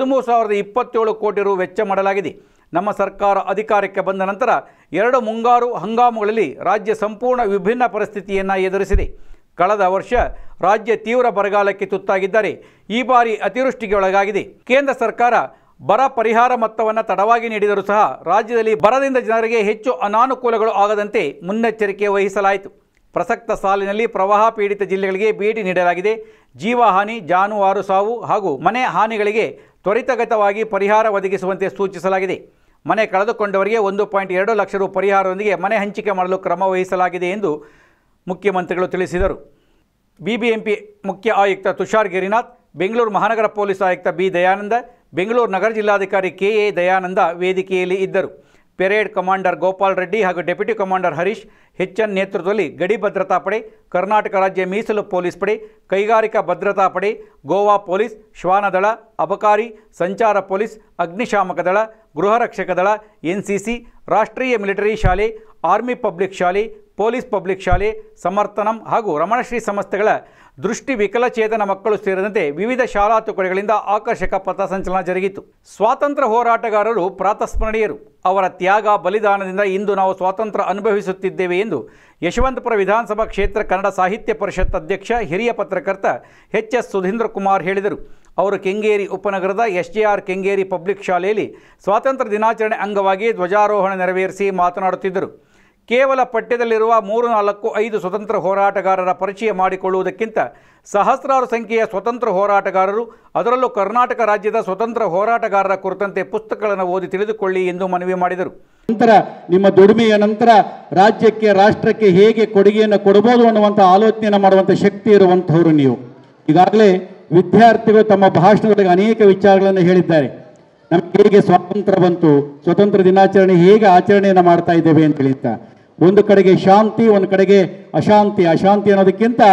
13,027 ಕೋಟಿ ರು ವೆಚ್ಚ ಮಾಡಲಾಗಿದೆ. ನಮ್ಮ ಸರ್ಕಾರ ಅಧಿಕಾರಕ್ಕೆ ಬಂದ ನಂತರ 2 ಮುಂಗಾರು ಹಂಗಾಮುಗಳಲ್ಲಿ ರಾಜ್ಯ ಸಂಪೂರ್ಣ ವಿಭಿನ್ನ ಪರಿಸ್ಥಿತಿಯನ್ನು ಎದುರಿಸಿದೆ. ಕಳೆದ ವರ್ಷ ರಾಜ್ಯ ತೀವ್ರ ಬರಗಾಲಕ್ಕೆ ತುತ್ತಾಗಿದ್ದರೆ ಈ ಬಾರಿ ಅತಿವೃಷ್ಟಿಗೆ ಒಳಗಾಗಿದೆ. ಕೇಂದ್ರ ಸರ್ಕಾರ ಬರ ಪರಿಹಾರ ಮೊತ್ತವನ್ನು ತಡವಾಗಿ ನೀಡಿದರೂ ಸಹ ರಾಜ್ಯದಲ್ಲಿ ಬರದಿಂದ ಜನರಿಗೆ ಹೆಚ್ಚು ಅನಾನುಕೂಲಗಳು ಆಗದಂತೆ ಮುನ್ನೆಚ್ಚರಿಕೆ ವಹಿಸಲಾಯಿತು. ಪ್ರಸಕ್ತ ಸಾಲಿನಲ್ಲಿ ಪ್ರವಾಹ ಪೀಡಿತ ಜಿಲ್ಲೆಗಳಿಗೆ ಭೇಟಿ ನೀಡಲಾಗಿದೆ. ಜೀವಹಾನಿ, ಜಾನುವಾರು ಸಾವು ಹಾಗೂ ಮನೆ ಹಾನಿಗಳಿಗೆ ತ್ವರಿತಗತವಾಗಿ ಪರಿಹಾರ ಒದಗಿಸುವಂತೆ ಸೂಚಿಸಲಾಗಿದೆ. ಮನೆ ಕಳೆದುಕೊಂಡವರಿಗೆ 1.2 ಲಕ್ಷ ರು ಪರಿಹಾರದೊಂದಿಗೆ ಮನೆ ಹಂಚಿಕೆ ಮಾಡಲು ಕ್ರಮ ವಹಿಸಲಾಗಿದೆ ಎಂದು ಮುಖ್ಯಮಂತ್ರಿಗಳು ತಿಳಿಸಿದರು. ಬಿಬಿಎಂಪಿ ಮುಖ್ಯ ಆಯುಕ್ತ ತುಷಾರ್ ಗಿರಿನಾಥ್, ಬೆಂಗಳೂರು ಮಹಾನಗರ ಪೊಲೀಸ್ ಆಯುಕ್ತ ಬಿ ದಯಾನಂದ, ಬೆಂಗಳೂರು ನಗರ ಜಿಲ್ಲಾಧಿಕಾರಿ ಕೆಎ ದಯಾನಂದ ವೇದಿಕೆಯಲ್ಲಿ ಇದ್ದರು. ಪೆರೇಡ್ ಕಮಾಂಡರ್ ಗೋಪಾಲ್ ರೆಡ್ಡಿ ಹಾಗೂ ಡೆಪ್ಯೂಟಿ ಕಮಾಂಡರ್ ಹರೀಶ್ ಹೆಚ್ಚನ್ ನೇತೃತ್ವದಲ್ಲಿ ಗಡಿ ಭದ್ರತಾ ಪಡೆ, ಕರ್ನಾಟಕ ರಾಜ್ಯ ಮೀಸಲು ಪೊಲೀಸ್ ಪಡೆ, ಕೈಗಾರಿಕಾ ಭದ್ರತಾ ಪಡೆ, ಗೋವಾ ಪೊಲೀಸ್, ಶ್ವಾನದಳ, ಅಬಕಾರಿ, ಸಂಚಾರ ಪೊಲೀಸ್, ಅಗ್ನಿಶಾಮಕ ದಳ, ಗೃಹ ರಕ್ಷಕ ದಳ, ಎನ್ಸಿಸಿ, ರಾಷ್ಟ್ರೀಯ ಮಿಲಿಟರಿ ಶಾಲೆ, ಆರ್ಮಿ ಪಬ್ಲಿಕ್ ಶಾಲೆ, ಪೊಲೀಸ್ ಪಬ್ಲಿಕ್ ಶಾಲೆ, ಸಮರ್ಥನಂ ಹಾಗೂ ರಮಣಶ್ರೀ ಸಂಸ್ಥೆಗಳ ದೃಷ್ಟಿ ವಿಕಲಚೇತನ ಮಕ್ಕಳು ಸೇರಿದಂತೆ ವಿವಿಧ ಶಾಲಾ ತುಕಡಿಗಳಿಂದ ಆಕರ್ಷಕ ಪಥಸಂಚಲನ ಜರುಗಿತು. ಸ್ವಾತಂತ್ರ್ಯ ಹೋರಾಟಗಾರರು ಪ್ರಾತಸ್ಮರಣೀಯರು. ಅವರ ತ್ಯಾಗ, ಬಲಿದಾನದಿಂದ ಇಂದು ನಾವು ಸ್ವಾತಂತ್ರ್ಯ ಅನುಭವಿಸುತ್ತಿದ್ದೇವೆ ಎಂದು ಯಶವಂತಪುರ ವಿಧಾನಸಭಾ ಕ್ಷೇತ್ರ ಕನ್ನಡ ಸಾಹಿತ್ಯ ಪರಿಷತ್ ಅಧ್ಯಕ್ಷ, ಹಿರಿಯ ಪತ್ರಕರ್ತ ಎಚ್.ಎಸ್. ಸುಧೀಂದ್ರ ಕುಮಾರ್ ಹೇಳಿದರು. ಅವರು ಕೆಂಗೇರಿ ಉಪನಗರದ ಎಸ್.ಜೆ.ಆರ್. ಕೆಂಗೇರಿ ಪಬ್ಲಿಕ್ ಶಾಲೆಯಲ್ಲಿ ಸ್ವಾತಂತ್ರ್ಯ ದಿನಾಚರಣೆ ಅಂಗವಾಗಿ ಧ್ವಜಾರೋಹಣ ನೆರವೇರಿಸಿ ಮಾತನಾಡುತ್ತಿದ್ದರು. ಕೇವಲ ಪಠ್ಯದಲ್ಲಿರುವ 3-4-5 ಸ್ವತಂತ್ರ ಹೋರಾಟಗಾರರ ಪರಿಚಯ ಮಾಡಿಕೊಳ್ಳುವುದಕ್ಕಿಂತ ಸಹಸ್ರಾರು ಸಂಖ್ಯೆಯ ಸ್ವತಂತ್ರ ಹೋರಾಟಗಾರರು, ಅದರಲ್ಲೂ ಕರ್ನಾಟಕ ರಾಜ್ಯದ ಸ್ವತಂತ್ರ ಹೋರಾಟಗಾರರ ಕುರಿತಂತೆ ಪುಸ್ತಕಗಳನ್ನು ಓದಿ ತಿಳಿದುಕೊಳ್ಳಿ ಎಂದು ಮನವಿ ಮಾಡಿದರು. ನಂತರ ನಿಮ್ಮ ದುಡಿಮೆಯ ನಂತರ ರಾಜ್ಯಕ್ಕೆ, ರಾಷ್ಟ್ರಕ್ಕೆ ಹೇಗೆ ಕೊಡುಗೆಯನ್ನು ಕೊಡಬಹುದು ಅನ್ನುವಂಥ ಆಲೋಚನೆಯನ್ನು ಮಾಡುವಂಥ ಶಕ್ತಿ ಇರುವಂಥವರು ನೀವು. ಈಗಾಗಲೇ ವಿದ್ಯಾರ್ಥಿಗಳು ತಮ್ಮ ಭಾಷಣಗಳಿಗೆ ಅನೇಕ ವಿಚಾರಗಳನ್ನು ಹೇಳಿದ್ದಾರೆ. ನಮಗೆ ಹೇಗೆ ಸ್ವಾತಂತ್ರ್ಯ ಬಂತು, ಸ್ವತಂತ್ರ ದಿನಾಚರಣೆ ಹೇಗೆ ಆಚರಣೆಯನ್ನು ಮಾಡ್ತಾ ಇದ್ದೇವೆ ಅಂತ ಹೇಳಿದ್ದ. ಒಂದು ಕಡೆಗೆ ಶಾಂತಿ, ಒಂದು ಕಡೆಗೆ ಅಶಾಂತಿ. ಅಶಾಂತಿ ಅನ್ನೋದಕ್ಕಿಂತ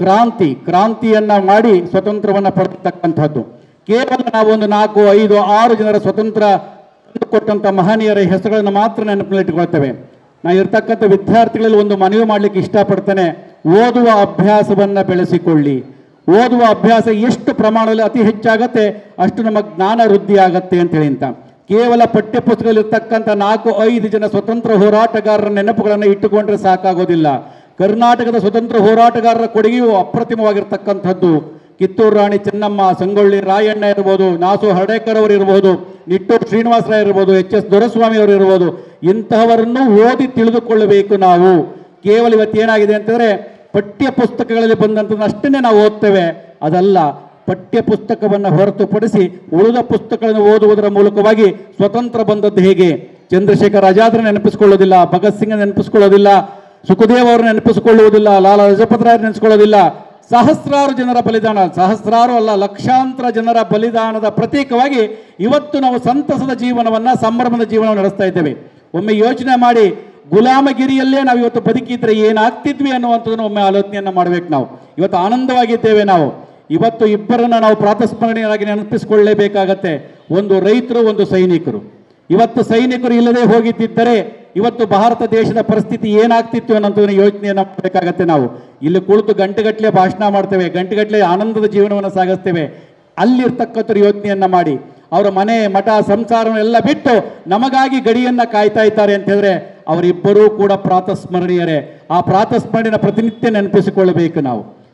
ಕ್ರಾಂತಿಯನ್ನ ಮಾಡಿ ಸ್ವತಂತ್ರವನ್ನು ಪಡೆದತಕ್ಕಂಥದ್ದು. ಕೇವಲ ನಾವು ಒಂದು 4, 5, 6 ಜನರ ಸ್ವತಂತ್ರ ಕೊಟ್ಟಂಥ ಮಹನೀಯರ ಹೆಸರುಗಳನ್ನು ಮಾತ್ರ ನೆನಪಿನಲ್ಲಿಟ್ಟುಕೊಳ್ತೇವೆ. ನಾನು ಇರ್ತಕ್ಕಂಥ ವಿದ್ಯಾರ್ಥಿಗಳಲ್ಲಿ ಒಂದು ಮನವಿ ಮಾಡಲಿಕ್ಕೆ ಇಷ್ಟಪಡ್ತೇನೆ. ಓದುವ ಅಭ್ಯಾಸವನ್ನು ಬೆಳೆಸಿಕೊಳ್ಳಿ. ಓದುವ ಅಭ್ಯಾಸ ಎಷ್ಟು ಪ್ರಮಾಣದಲ್ಲಿ ಅತಿ ಹೆಚ್ಚಾಗತ್ತೆ ಅಷ್ಟು ನಮ್ಮ ಜ್ಞಾನ ವೃದ್ಧಿ ಆಗತ್ತೆ ಅಂತ ಹೇಳಿ. ಕೇವಲ ಪಠ್ಯಪುಸ್ತಕದಲ್ಲಿರ್ತಕ್ಕಂಥ 4-5 ಜನ ಸ್ವತಂತ್ರ ಹೋರಾಟಗಾರರ ನೆನಪುಗಳನ್ನು ಇಟ್ಟುಕೊಂಡ್ರೆ ಸಾಕಾಗೋದಿಲ್ಲ. ಕರ್ನಾಟಕದ ಸ್ವತಂತ್ರ ಹೋರಾಟಗಾರರ ಕೊಡುಗೆಯು ಅಪ್ರತಿಮವಾಗಿರ್ತಕ್ಕಂಥದ್ದು. ಕಿತ್ತೂರು ರಾಣಿ ಚೆನ್ನಮ್ಮ, ಸಂಗೊಳ್ಳಿ ರಾಯಣ್ಣ ಇರ್ಬೋದು, ನಾಸು ಹರ್ಡೇಕರ್ ಅವರು ಇರ್ಬೋದು, ನಿಟ್ಟೂರು ಶ್ರೀನಿವಾಸರಾವ್ ಇರ್ಬೋದು, ಎಚ್.ಎಸ್. ದೊರೆಸ್ವಾಮಿ ಅವರು ಇರ್ಬೋದು, ಇಂತಹವರನ್ನು ಓದಿ ತಿಳಿದುಕೊಳ್ಳಬೇಕು ನಾವು. ಕೇವಲ ಇವತ್ತೇನಾಗಿದೆ ಅಂತಂದರೆ ಪಠ್ಯ ಪುಸ್ತಕಗಳಲ್ಲಿ ಬಂದಂಥದ್ದು ಅಷ್ಟೇ ನಾವು ಓದ್ತೇವೆ. ಅದಲ್ಲ, ಪಠ್ಯ ಪುಸ್ತಕವನ್ನು ಹೊರತುಪಡಿಸಿ ಉಳಿದ ಪುಸ್ತಕಗಳನ್ನು ಓದುವುದರ ಮೂಲಕವಾಗಿ ಸ್ವತಂತ್ರ ಬಂದದ್ದು ಹೇಗೆ. ಚಂದ್ರಶೇಖರ್ ಆಜಾದ್ ನೆನಪಿಸಿಕೊಳ್ಳೋದಿಲ್ಲ, ಭಗತ್ ಸಿಂಗ್ ನೆನಪಿಸಿಕೊಳ್ಳೋದಿಲ್ಲ, ಸುಖದೇವ್ ಅವರು ನೆನಪಿಸಿಕೊಳ್ಳುವುದಿಲ್ಲ, ಲಾಲಾ ಲಜಪತ್ ರಾಯ್ ನೆನೆಸಿಕೊಳ್ಳೋದಿಲ್ಲ. ಸಹಸ್ರಾರು ಜನರ ಬಲಿದಾನ, ಸಹಸ್ರಾರು ಅಲ್ಲ ಲಕ್ಷಾಂತರ ಜನರ ಬಲಿದಾನದ ಪ್ರತೀಕವಾಗಿ ಇವತ್ತು ನಾವು ಸಂತಸದ ಜೀವನವನ್ನು, ಸಂಭ್ರಮದ ಜೀವನವನ್ನು ನಡೆಸ್ತಾ ಇದ್ದೇವೆ. ಒಮ್ಮೆ ಯೋಚನೆ ಮಾಡಿ, ಗುಲಾಮಗಿರಿಯಲ್ಲೇ ನಾವು ಇವತ್ತು ಬದುಕಿದ್ರೆ ಏನಾಗ್ತಿದ್ವಿ ಅನ್ನುವಂಥದ್ದನ್ನು ಒಮ್ಮೆ ಆಲೋಚನೆಯನ್ನು ಮಾಡಬೇಕು. ನಾವು ಇವತ್ತು ಆನಂದವಾಗಿದ್ದೇವೆ. ನಾವು ಇವತ್ತು ಇಬ್ಬರನ್ನ ನಾವು ಪ್ರಾತಸ್ಮರಣೀಯರಾಗಿ ನೆನಪಿಸಿಕೊಳ್ಳಲೇಬೇಕಾಗತ್ತೆ. ಒಂದು ರೈತರು, ಒಂದು ಸೈನಿಕರು. ಇವತ್ತು ಸೈನಿಕರು ಇಲ್ಲದೆ ಹೋಗಿದ್ದರೆ ಇವತ್ತು ಭಾರತ ದೇಶದ ಪರಿಸ್ಥಿತಿ ಏನಾಗ್ತಿತ್ತು ಅನ್ನೋಂಥದ್ದನ್ನು ಯೋಚನೆಯನ್ನು ಮಾಡಬೇಕಾಗತ್ತೆ. ನಾವು ಇಲ್ಲಿ ಕುಳಿತು ಗಂಟೆಗಟ್ಟಲೆ ಭಾಷಣ ಮಾಡ್ತೇವೆ, ಗಂಟೆಗಟ್ಟಲೆ ಆನಂದದ ಜೀವನವನ್ನು ಸಾಗಿಸ್ತೇವೆ. ಅಲ್ಲಿರ್ತಕ್ಕಂಥ ಯೋಚನೆಯನ್ನ ಮಾಡಿ ಅವರ ಮನೆ, ಮಠ, ಸಂಸಾರವೆಲ್ಲ ಬಿಟ್ಟು ನಮಗಾಗಿ ಗಡಿಯನ್ನ ಕಾಯ್ತಾ ಇದ್ದಾರೆ ಅಂತ ಹೇಳಿದ್ರೆ ಅವರಿಬ್ಬರೂ ಕೂಡ ಪ್ರಾತಸ್ಮರಣೀಯರೇ. ಆ ಪ್ರಾತಸ್ಮರಣೆಯ ಪ್ರತಿನಿತ್ಯ ನೆನಪಿಸಿಕೊಳ್ಳಬೇಕು ನಾವು.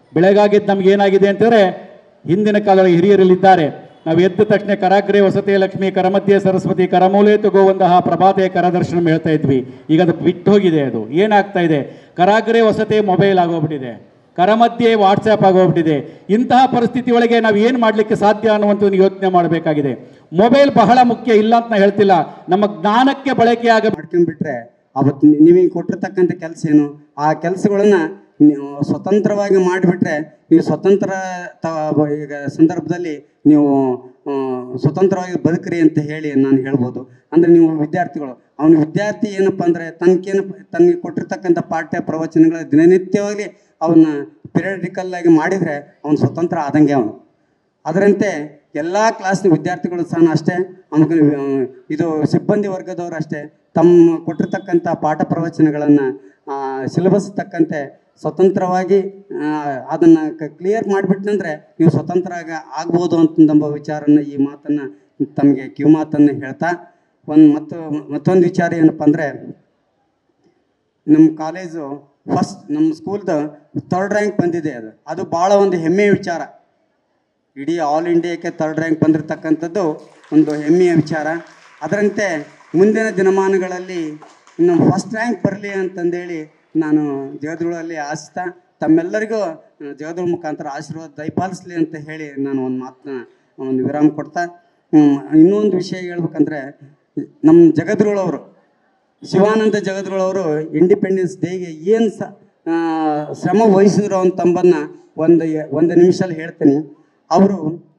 ಬೆಳಗಾಗಿದ್ದು ನಮ್ಗೆ ಏನಾಗಿದೆ ಅಂತಂದರೆ, ಹಿಂದಿನ ಕಾಲದ ಹಿರಿಯರಲ್ಲಿದ್ದಾರೆ, ನಾವು ಎದ್ದ ತಕ್ಷಣ ಕರಾಗ್ರೆ ವಸತಿ ಲಕ್ಷ್ಮಿ ಕರಮಧ್ಯೆ ಸರಸ್ವತಿ ಕರಮೂಲೆ ತಗೋವಂತಹ ಪ್ರಭಾತೆ ಕರದರ್ಶನ ಹೇಳ್ತಾ ಇದ್ವಿ. ಈಗ ಅದು ಬಿಟ್ಟು ಹೋಗಿದೆ. ಅದು ಏನಾಗ್ತಾ ಇದೆ, ಕರಾಗ್ರೆ ವಸತಿ ಮೊಬೈಲ್ ಆಗೋಗ್ಬಿಟ್ಟಿದೆ, ಕರಮಧ್ಯೆ ವಾಟ್ಸ್ಯಾಪ್ ಆಗೋಗ್ಬಿಟ್ಟಿದೆ. ಇಂತಹ ಪರಿಸ್ಥಿತಿ ಒಳಗೆ ನಾವು ಏನು ಮಾಡಲಿಕ್ಕೆ ಸಾಧ್ಯ ಅನ್ನುವಂಥದ್ದು ಯೋಚನೆ ಮಾಡಬೇಕಾಗಿದೆ. ಮೊಬೈಲ್ ಬಹಳ ಮುಖ್ಯ, ಇಲ್ಲ ಅಂತ ನಾನು ಹೇಳ್ತಿಲ್ಲ, ನಮ್ಮ ಜ್ಞಾನಕ್ಕೆ ಬಳಕೆ ಮಾಡ್ಕೊಂಡ್ಬಿಟ್ರೆ ಅವತ್ತು ನೀವೀಗ ಕೊಟ್ಟಿರ್ತಕ್ಕಂಥ ಕೆಲಸ ಏನು, ಆ ಕೆಲಸಗಳನ್ನು ನೀವು ಸ್ವತಂತ್ರವಾಗಿ ಮಾಡಿಬಿಟ್ರೆ ನೀವು ಸ್ವತಂತ್ರ ಈಗ ಸಂದರ್ಭದಲ್ಲಿ ನೀವು ಸ್ವತಂತ್ರವಾಗಿ ಬದುಕ್ರಿ ಅಂತ ಹೇಳಿ ನಾನು ಹೇಳ್ಬೋದು. ಅಂದರೆ ನೀವು ವಿದ್ಯಾರ್ಥಿಗಳು, ಅವನು ವಿದ್ಯಾರ್ಥಿ ಏನಪ್ಪ ಅಂದರೆ ತನಗೆ ಕೊಟ್ಟಿರ್ತಕ್ಕಂಥ ಪಾಠ್ಯ ಪ್ರವಚನಗಳ ದಿನನಿತ್ಯವಾಗಿ ಅವನ್ನ ಪಿರಿಯಡಿಕಲ್ ಆಗಿ ಮಾಡಿದರೆ ಅವನು ಸ್ವತಂತ್ರ ಆದಂಗೆ ಅವನು. ಅದರಂತೆ ಎಲ್ಲ ಕ್ಲಾಸ್ನ ವಿದ್ಯಾರ್ಥಿಗಳು ಸಹ ಅಷ್ಟೇ, ನಮಗೆ ಇದು ಸಿಬ್ಬಂದಿ ವರ್ಗದವರು ಅಷ್ಟೇ, ತಮ್ಮ ಕೊಟ್ಟಿರ್ತಕ್ಕಂಥ ಪಾಠ ಪ್ರವಚನಗಳನ್ನು ಸಿಲೆಬಸ್ ತಕ್ಕಂತೆ ಸ್ವತಂತ್ರವಾಗಿ ಅದನ್ನು ಕ್ಲಿಯರ್ ಮಾಡಿಬಿಟ್ಟಂದ್ರೆ ನೀವು ಸ್ವತಂತ್ರ ಆಗ್ಬೋದು ಅಂತಂಬ ವಿಚಾರನ, ಈ ಮಾತನ್ನು ತಮಗೆ ಕಿವಿ ಮಾತನ್ನು ಹೇಳ್ತಾ ಮತ್ತೊಂದು ವಿಚಾರ ಏನಪ್ಪ ಅಂದರೆ, ನಮ್ಮ ಕಾಲೇಜು ನಮ್ಮ ಸ್ಕೂಲ್ದು 3rd ರ್ಯಾಂಕ್ ಬಂದಿದೆ. ಅದು ಭಾಳ ಒಂದು ಹೆಮ್ಮೆಯ ವಿಚಾರ. ಇಡೀ ಆಲ್ ಇಂಡಿಯಾಕ್ಕೆ 3rd ರ್ಯಾಂಕ್ ಬಂದಿರತಕ್ಕಂಥದ್ದು ಒಂದು ಹೆಮ್ಮೆಯ ವಿಚಾರ. ಅದರಂತೆ ಮುಂದಿನ ದಿನಮಾನಗಳಲ್ಲಿ ನಮ್ಮ 1st ರ್ಯಾಂಕ್ ಬರಲಿ ಅಂತಂದೇಳಿ ನಾನು ಜಗದ್ಗುಳಲ್ಲಿ ಆಶಿಸ್ತಾ ತಮ್ಮೆಲ್ಲರಿಗೂ ಜಗದ್ಗುಳ ಮುಖಾಂತರ ಆಶೀರ್ವಾದ ದಯಪಾಲಿಸಲಿ ಅಂತ ಹೇಳಿ ನಾನು ಒಂದು ವಿರಾಮ ಕೊಡ್ತಾ, ಇನ್ನೊಂದು ವಿಷಯ ಹೇಳ್ಬೇಕಂದ್ರೆ, ನಮ್ಮ ಜಗದ್ಗುಳವರು ಶಿವಾನಂದ ಜಗದ್ಗುಳವರು ಇಂಡಿಪೆಂಡೆನ್ಸ್ ಡೇಗೆ ಏನು ಶ್ರಮ ವಹಿಸಿದ್ರು ಅಂತಂಬನ್ನು ಒಂದು ನಿಮಿಷದಲ್ಲಿ ಹೇಳ್ತೀನಿ. ಅವರು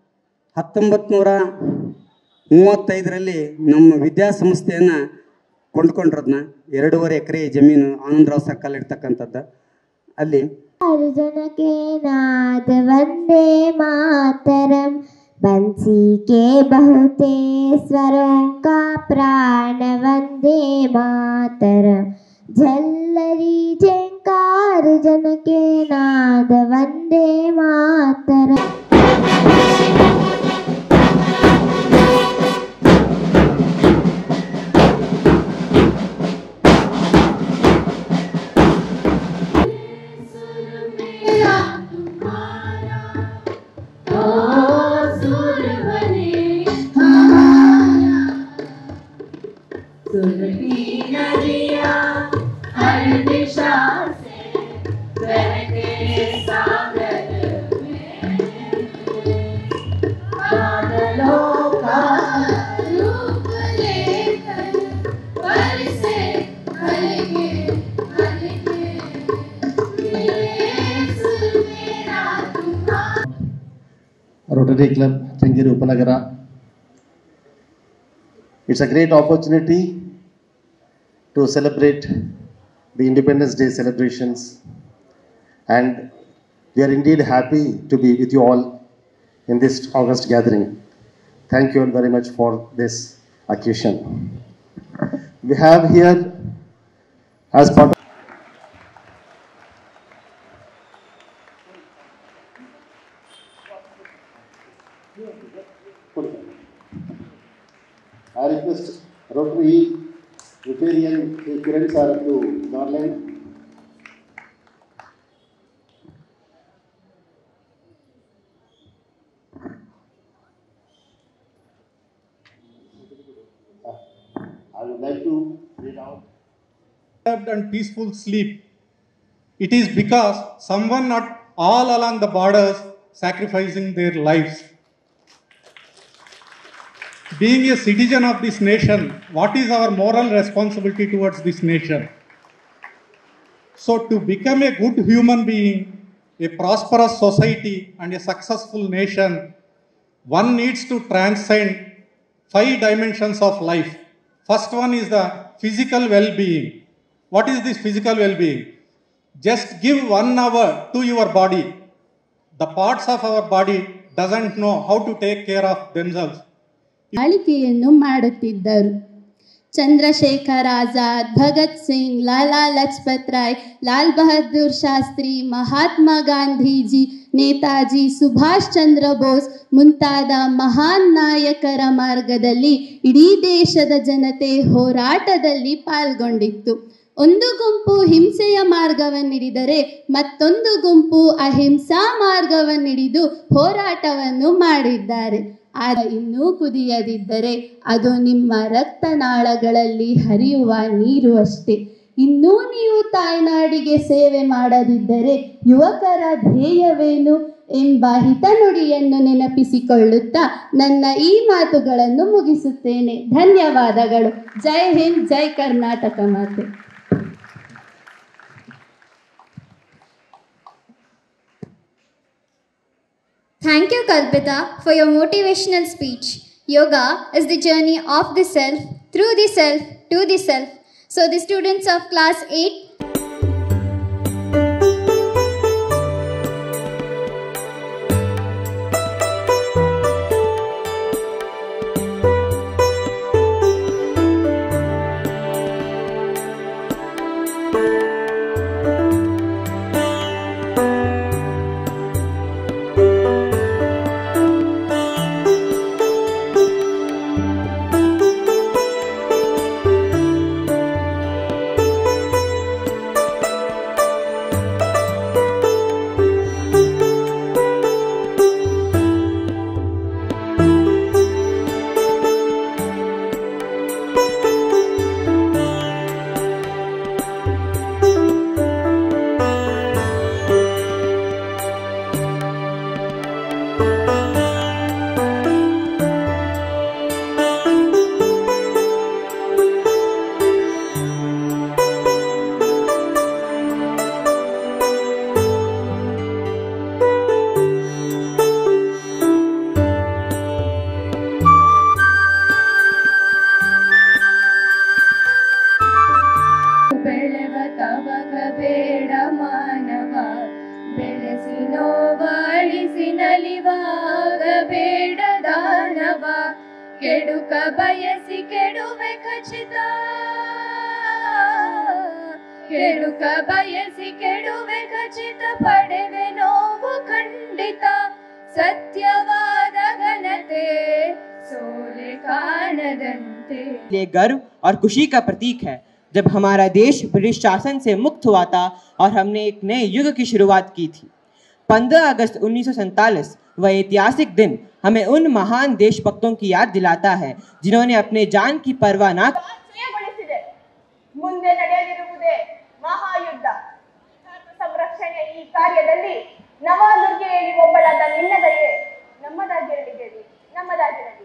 1935ರಲ್ಲಿ ನಮ್ಮ ವಿದ್ಯಾಸಂಸ್ಥೆಯನ್ನು ಕೊಂಡ್ಕೊಂಡ್ರದನ್ನ 2.5 ಎಕರೆ ಜಮೀನು ಆನಂದರಾವ್ ಸರ್ಕಲ್ ಇರ್ತಕ್ಕಂಥದ್ದು. ಅಲ್ಲಿ ಜನಕ್ಕೆ ನಾದ ವಂದೇ ಮಾತರಂ बंसी के बहुते स्वरों का प्राण वंदे मातरम झल्लरी झंकार जन के नाद Vande Mataram. Rotary Club, Changiri Upanagara. It's a great opportunity to celebrate the Independence Day celebrations, and we are indeed happy to be with you all in this August gathering. Thank you all very much for this occasion. We have here as part of I request Rotary Rotarian Kiran sir to Norland. I would like to read out. And peaceful sleep. It is because someone not all along the borders sacrificing their lives. Being a citizen of this nation, what is our moral responsibility towards this nation? So to become a good human being, a prosperous society and a successful nation, one needs to transcend 5 dimensions of life. First one is the physical well-being. What is this physical well-being? Just give 1 hour to your body. The parts of our body doesn't know how to take care of themselves. ಆಳಿಕೆಯನ್ನು ಮಾಡುತ್ತಿದ್ದರು. ಚಂದ್ರಶೇಖರ್ ಆಜಾದ್, ಭಗತ್ ಸಿಂಗ್, ಲಾಲಾ ಲಜಪತ್ ರಾಯ್, ಲಾಲ್ ಬಹದ್ದೂರ್ ಶಾಸ್ತ್ರಿ, ಮಹಾತ್ಮ ಗಾಂಧೀಜಿ, ನೇತಾಜಿ ಸುಭಾಷ್ ಚಂದ್ರ ಬೋಸ್ ಮುಂತಾದ ಮಹಾನ್ ನಾಯಕರ ಮಾರ್ಗದಲ್ಲಿ ಇಡೀ ದೇಶದ ಜನತೆ ಹೋರಾಟದಲ್ಲಿ ಪಾಲ್ಗೊಂಡಿತ್ತು. ಒಂದು ಗುಂಪು ಹಿಂಸೆಯ ಮಾರ್ಗವನ್ನಿಡಿದರೆ ಮತ್ತೊಂದು ಗುಂಪು ಅಹಿಂಸಾ ಮಾರ್ಗವನ್ನಿಡಿದು ಹೋರಾಟವನ್ನು ಮಾಡಿದ್ದಾರೆ. ಆದರೆ ಇನ್ನೂ ಕುದಿಯದಿದ್ದರೆ ಅದು ನಿಮ್ಮ ರಕ್ತನಾಳಗಳಲ್ಲಿ ಹರಿಯುವ ನೀರು ಅಷ್ಟೇ. ಇನ್ನೂ ನೀವು ತಾಯ್ನಾಡಿಗೆ ಸೇವೆ ಮಾಡದಿದ್ದರೆ ಯುವಕರ ಧ್ಯೇಯವೇನು ಎಂಬ ಹಿತನುಡಿಯನ್ನು ನೆನಪಿಸಿಕೊಳ್ಳುತ್ತಾ ನನ್ನ ಈ ಮಾತುಗಳನ್ನು ಮುಗಿಸುತ್ತೇನೆ. ಧನ್ಯವಾದಗಳು. ಜೈ ಹಿಂದ್, ಜೈ ಕರ್ನಾಟಕ ಮಾತೆ. Thank you, Kalpita, for your motivational speech. Yoga is the journey of the self, through the self, to the self. So the students of class 8 ಕೆಡುಕ ಬಯಸಿ ಕೆಡುವೆ ಖಚಿತ, ಕೆಡುಕ ಬಯಸಿ ಕೆಡುವೆ ಖಚಿತ, ಪಡೆವೆ ನೋವು ಖಂಡಿತ, ಸತ್ಯವಾದ ಘನತೆ ಸೋಲೆ ಕಾಣದಂತೆ. ये गर्व और खुशी का प्रतीक है जब हमारा देश ब्रिटिश शासन से मुक्त हुआ था और हमने एक नए युग की शुरुआत की थी. 15 अगस्त 1947 वह ऐतिहासिक दिन हमें उन महान देशभक्तों की याद दिलाता है जिन्होंने अपने जान की परवाह न ಮುಂದೆ ನಡೆಯಲಿರುವುದೇ ಮಹಾಯುದ್ಧ. ಸಂರಕ್ಷಣೆ ಈ ಕಾರ್ಯದಲ್ಲಿ ನವದುರ್ಗೆಯಲ್ಲಿ ಒಬ್ಬಳಾದ ನಿನ್ನ ದಯೆ ನಮ್ಮದಾಗಿರಲಿ ದೇವಿ, ನಮ್ಮದಾಗಿರಲಿ.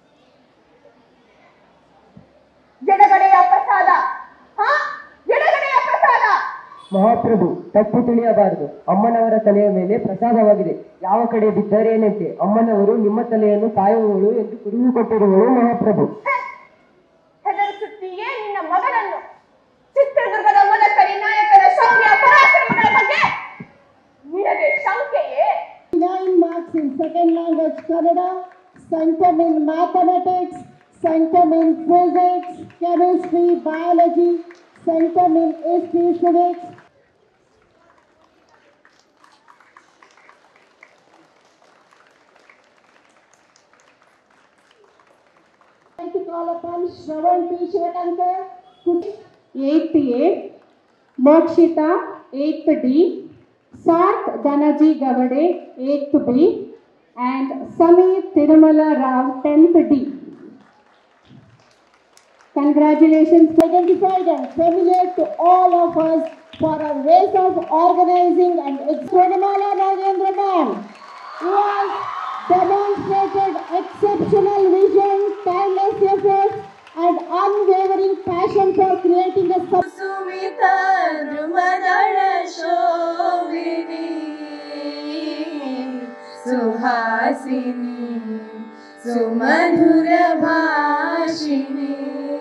ಎಡಗಡೆಯ ಪ್ರಸಾದ, ಎಡಗಡೆಯ ಪ್ರಸಾದ. ಮಹಾಪ್ರಭು, ತಪ್ಪು ತಿಳಿಯಬಾರದು. ಅಮ್ಮನವರ ತಲೆಯ ಮೇಲೆ ಪ್ರಸಾದವಾಗಿದೆ. ಯಾವ ಕಡೆ ಬಿದ್ದರೇನಂತೆ, ಅಮ್ಮನವರು ನಿಮ್ಮ ತಲೆಯನ್ನು ಕಾಯುವವಳು ಎಂದು ಕುರುಹು ಕೊಟ್ಟಿರುವಳು ಮಹಾಪ್ರಭು. ಹೆದರಿಸುತ್ತೀಯೇ ನಿನ್ನ ಮಗನನ್ನು? ಚಿತ್ರದುರ್ಗದ ಮೊದಕರಿ ನಾಯಕರ ಶೌರ್ಯ ಪರಾಕ್ರಮಗಳ ಬಗ್ಗೆ ನಿನಗೆ ಶಂಕೆಯೇ? 9 marks in second language Kannada, sanctum in mathematics, sanctum in physics, chemistry, biology, sanctum in history, civics. To call upon Shravan P. Shivakankar, 8th A, Mokshita 8th D, Sarth Danaji Gavade 8th B, and Sameer Tirumala Rao 10th D. Congratulations, identified and familiar to all of us for our ways of organizing and Sonamala Nagendra ma'am, who has demonstrated exceptional vision, tireless efforts, and unwavering passion for creating a Sumita Drumadala Shovini Suhasini Sumadhura Bhashini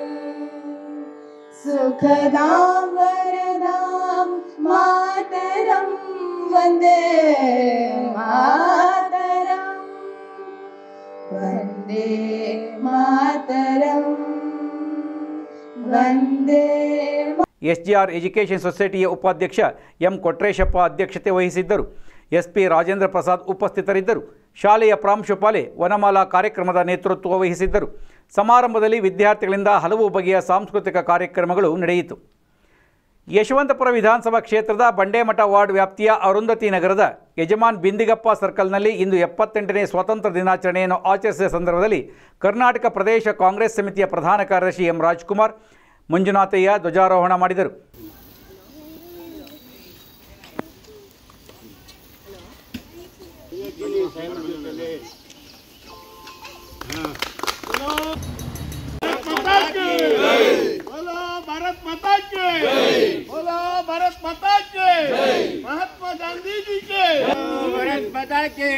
Sukhadam Varadam Mataram Vande Mataram Vande Mataram Vande SGR education ಸೊಸೈಟಿಯ ಉಪಾಧ್ಯಕ್ಷ M Kotreshappa ಅಧ್ಯಕ್ಷತೆ ವಹಿಸಿದ್ದರು. SP Rajendra Prasad ಉಪಸ್ಥಿತರಿದ್ದರು. ಶಾಲೆಯ ಪ್ರಾಂಶುಪಾಲೆ ವನಮಾಲಾ ಕಾರ್ಯಕ್ರಮದ ನೇತೃತ್ವ ವಹಿಸಿದ್ದರು. ಸಮಾರಂಭದಲ್ಲಿ ವಿದ್ಯಾರ್ಥಿಗಳಿಂದ ಹಲವು ಬಗೆಯ ಸಾಂಸ್ಕೃತಿಕ ಕಾರ್ಯಕ್ರಮಗಳು ನಡೆಯಿತು. ಯಶವಂತಪುರ ವಿಧಾನಸಭಾ ಕ್ಷೇತ್ರದ ಬಂಡೇಮಠ ವಾರ್ಡ್ ವ್ಯಾಪ್ತಿಯ ಅರುಂಧತಿ ನಗರದ ಯಜಮಾನ್ ಬಿಂದಿಗಪ್ಪ ಸರ್ಕಲ್ನಲ್ಲಿ ಇಂದು 78ನೇ ಸ್ವಾತಂತ್ರ್ಯ ದಿನಾಚರಣೆಯನ್ನು ಆಚರಿಸಿದ ಸಂದರ್ಭದಲ್ಲಿ ಕರ್ನಾಟಕ ಪ್ರದೇಶ ಕಾಂಗ್ರೆಸ್ ಸಮಿತಿಯ ಪ್ರಧಾನ ಕಾರ್ಯದರ್ಶಿ ಎಂ ರಾಜ್ಕುಮಾರ್ ಮಂಜುನಾಥಯ್ಯ ಧ್ವಜಾರೋಹಣ ಮಾಡಿದರು. भारत माता के बोलो, भारत माता के महात्मा गांधी जी के भारत माता के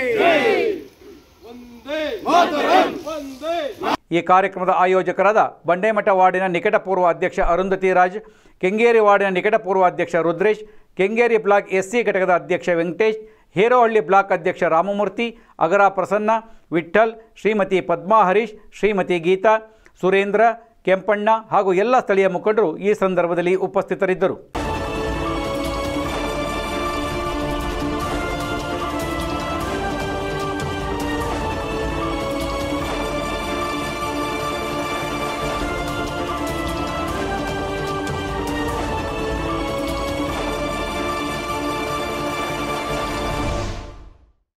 वंदे मातरम वंदे. ಈ ಕಾರ್ಯಕ್ರಮದ ಆಯೋಜಕರಾದ ಬಂಡೇಮಠ ವಾರ್ಡಿನ ನಿಕಟಪೂರ್ವ ಅಧ್ಯಕ್ಷ ಅರುಂಧತಿ ರಾಜ್, ಕೆಂಗೇರಿ ವಾರ್ಡಿನ ನಿಕಟಪೂರ್ವ ಅಧ್ಯಕ್ಷ ರುದ್ರೇಶ್, ಕೆಂಗೇರಿ ಬ್ಲಾಕ್ ಎಸ್ಸಿ ಘಟಕದ ಅಧ್ಯಕ್ಷ ವೆಂಕಟೇಶ್, ಹೇರೋಹಳ್ಳಿ ಬ್ಲಾಕ್ ಅಧ್ಯಕ್ಷ ರಾಮಮೂರ್ತಿ, ಅಗರ ಪ್ರಸನ್ನ, ವಿಠ್ಠಲ್, ಶ್ರೀಮತಿ ಪದ್ಮಾ ಹರೀಶ್, ಶ್ರೀಮತಿ ಗೀತಾ, ಸುರೇಂದ್ರ, ಕೆಂಪಣ್ಣ ಹಾಗೂ ಎಲ್ಲ ಸ್ಥಳೀಯ ಮುಖಂಡರು ಈ ಸಂದರ್ಭದಲ್ಲಿ ಉಪಸ್ಥಿತರಿದ್ದರು.